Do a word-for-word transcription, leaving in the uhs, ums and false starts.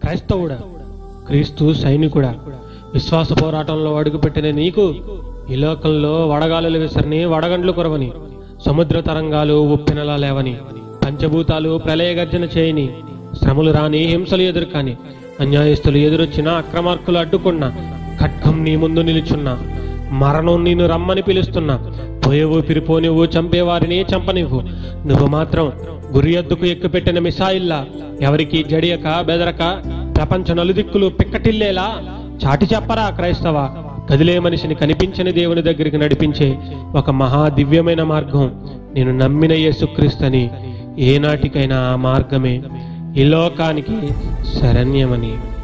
క్రైస్తవుడా, క్రీస్తు సైనికుడా, విశ్వాస పోరాటంలో అడుగుపెట్టిన నీకు ఈ లోకంలో వడగాలులు విసరని, వడగండ్లు కురవని, సముద్ర తరంగాలు ఉప్పెనలా లేవని, పంచభూతాలు ప్రళయ గర్జన చేయని, శ్రమలు రాని, హింసలు ఎదుర్కాని, అన్యాయస్తులు ఎదురొచ్చిన, అక్రమార్కులు అడ్డుకున్నా, ఖడ్గం నీ ముందు నిలుచున్నా, మరణం నిన్ను రమ్మని పిలుస్తున్నా, పోయే ఊపిరి పోనివ్వు, చంపేవారిని చంపనివ్వు, నువ్వు మాత్రం గురి ఎద్దుకు ఎక్కుపెట్టిన మిసాయిల్లా ఎవరికి జడియక బెదరక ప్రపంచ నలుదిక్కులు పిక్కటిల్లేలా చాటి చెప్పరా క్రైస్తవ. కదిలే మనిషిని కనిపించని దేవుని దగ్గరికి నడిపించే ఒక మహా దివ్యమైన మార్గం నేను నమ్మిన యేసుక్రీస్తుని. ఏనాటికైనా ఆ మార్గమే ఈ లోకానికి శరణ్యమని.